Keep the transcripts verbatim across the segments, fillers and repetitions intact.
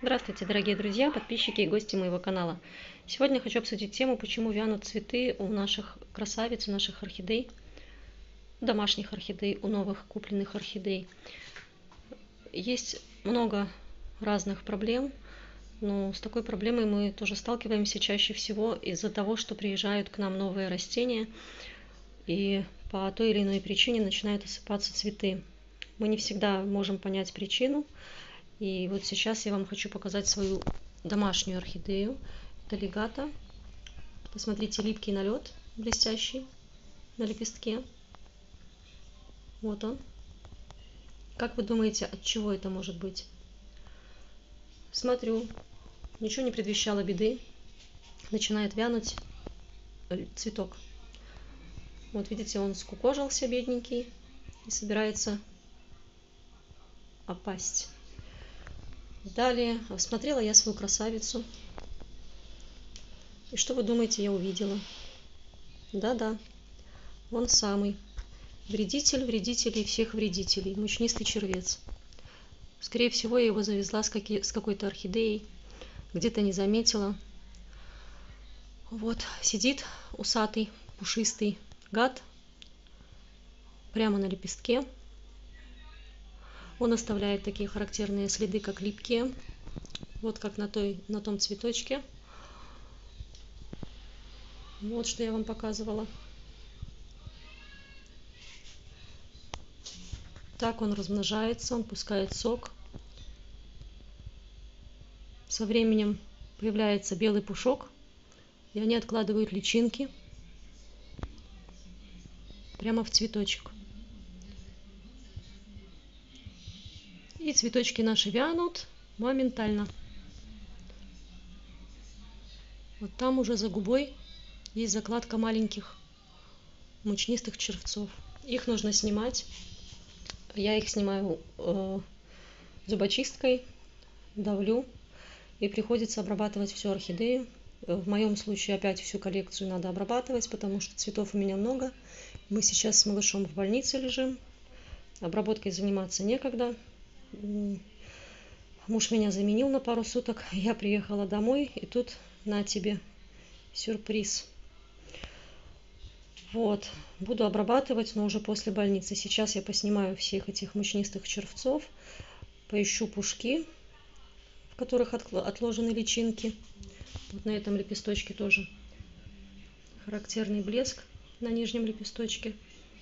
Здравствуйте, дорогие друзья, подписчики и гости моего канала. Сегодня я хочу обсудить тему, почему вянут цветы у наших красавиц, у наших орхидей, домашних орхидей, у новых купленных орхидей. Есть много разных проблем, но с такой проблемой мы тоже сталкиваемся чаще всего из-за того, что приезжают к нам новые растения и по той или иной причине начинают осыпаться цветы. Мы не всегда можем понять причину. И вот сейчас я вам хочу показать свою домашнюю орхидею. Это легато. Посмотрите, липкий налет блестящий на лепестке. Вот он. Как вы думаете, от чего это может быть? Смотрю, ничего не предвещало беды. Начинает вянуть цветок. Вот видите, он скукожился, бедненький, и собирается опасть. Далее осмотрела я свою красавицу. И что вы думаете, я увидела? Да-да, он самый. Вредитель вредителей всех вредителей. Мучнистый червец. Скорее всего, я его завезла с, какие, с какой-то орхидеей. Где-то не заметила. Вот, сидит усатый, пушистый гад. Прямо на лепестке. Он оставляет такие характерные следы, как липкие. Вот как на, той, на том цветочке. Вот что я вам показывала. Так он размножается, он пускает сок. Со временем появляется белый пушок, и они откладывают личинки прямо в цветочек. И цветочки наши вянут моментально. Вот там уже за губой есть закладка маленьких мучнистых червцов. Их нужно снимать. Я их снимаю э, зубочисткой, давлю, и приходится обрабатывать всю орхидею. В моем случае опять всю коллекцию надо обрабатывать, потому что цветов у меня много. Мы сейчас с малышом в больнице лежим. Обработкой заниматься некогда. Муж меня заменил на пару суток. Я приехала домой, и тут на тебе сюрприз. Вот, буду обрабатывать, но уже после больницы. Сейчас я поснимаю всех этих мучнистых червцов, поищу пушки, в которых отложены личинки. Вот на этом лепесточке тоже характерный блеск на нижнем лепесточке.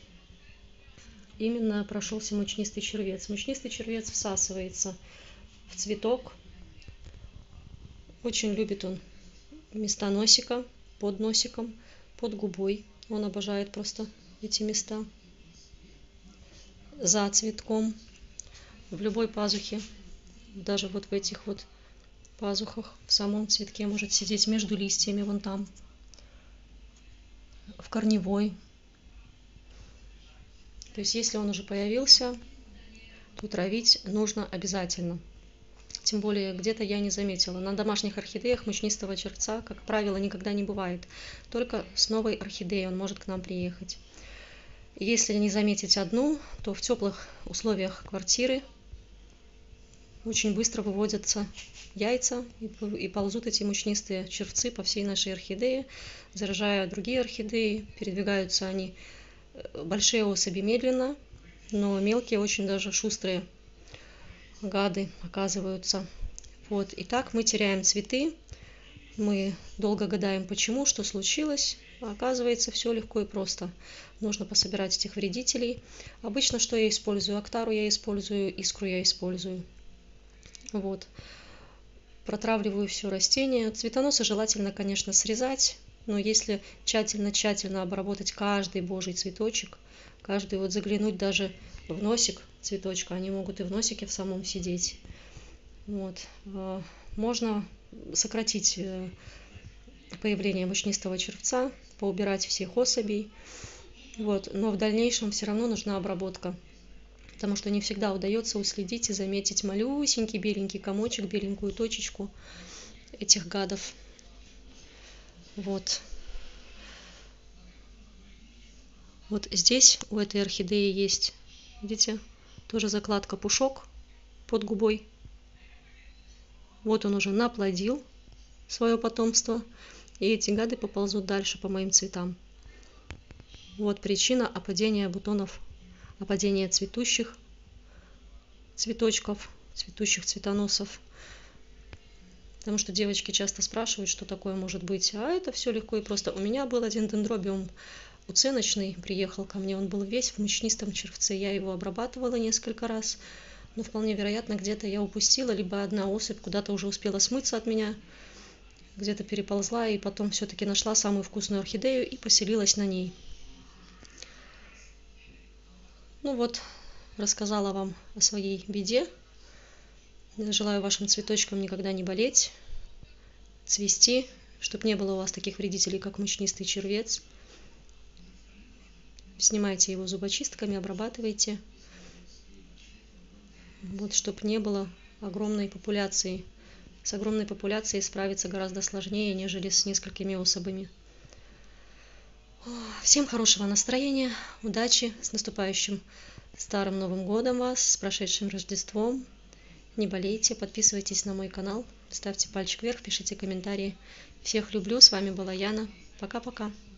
Именно прошелся мучнистый червец. Мучнистый червец всасывается в цветок. Очень любит он места носика, под носиком, под губой. Он обожает просто эти места. За цветком, в любой пазухе, даже вот в этих вот пазухах, в самом цветке может сидеть между листьями, вон там, в корневой. То есть, если он уже появился, то травить нужно обязательно. Тем более, где-то я не заметила. На домашних орхидеях мучнистого червца, как правило, никогда не бывает. Только с новой орхидеей он может к нам приехать. Если не заметить одну, то в теплых условиях квартиры очень быстро выводятся яйца и ползут эти мучнистые червцы по всей нашей орхидее, заражая другие орхидеи. Передвигаются они, большие особи, медленно, но мелкие очень даже шустрые гады оказываются. Вот, и так мы теряем цветы. Мы долго гадаем, почему, что случилось. А оказывается, все легко и просто. Нужно пособирать этих вредителей. Обычно что я использую? Актару я использую, искру я использую. Вот. Протравливаю все растение. Цветоносы желательно, конечно, срезать. Но если тщательно-тщательно обработать каждый божий цветочек, каждый вот заглянуть даже в носик цветочка, они могут и в носике в самом сидеть. Вот. Можно сократить появление мучнистого червца, поубирать всех особей. Вот. Но в дальнейшем все равно нужна обработка, потому что не всегда удается уследить и заметить малюсенький беленький комочек, беленькую точечку этих гадов. Вот. Вот здесь у этой орхидеи есть, видите, тоже закладка пушок под губой. Вот он уже наплодил свое потомство, и эти гады поползут дальше по моим цветам. Вот причина опадения бутонов, опадения цветущих цветочков, цветущих цветоносов. Потому что девочки часто спрашивают, что такое может быть. А это все легко и просто. У меня был один дендробиум уценочный, приехал ко мне, он был весь в мучнистом червце. Я его обрабатывала несколько раз, но вполне вероятно, где-то я упустила, либо одна особь куда-то уже успела смыться от меня, где-то переползла, и потом все-таки нашла самую вкусную орхидею и поселилась на ней. Ну вот, рассказала вам о своей беде. Желаю вашим цветочкам никогда не болеть, цвести, чтобы не было у вас таких вредителей, как мучнистый червец. Снимайте его зубочистками, обрабатывайте. Вот, чтобы не было огромной популяции. С огромной популяцией справиться гораздо сложнее, нежели с несколькими особями. Всем хорошего настроения, удачи, с наступающим Старым Новым Годом вас, с прошедшим Рождеством. Не болейте, подписывайтесь на мой канал, ставьте пальчик вверх, пишите комментарии. Всех люблю, с вами была Яна. Пока-пока.